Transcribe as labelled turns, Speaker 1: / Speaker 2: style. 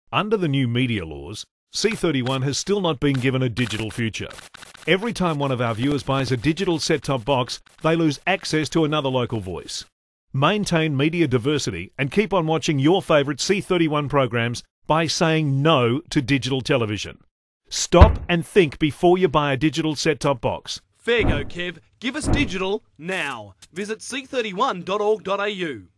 Speaker 1: Under the new media laws, C31 has still not been given a digital future. Every time one of our viewers buys a digital set-top box, they lose access to another local voice. Maintain media diversity and keep on watching your favourite C31 programs by saying no to digital television. Stop and think before you buy a digital set-top box.
Speaker 2: Fair go, Kev. Give us digital now. Visit c31.org.au.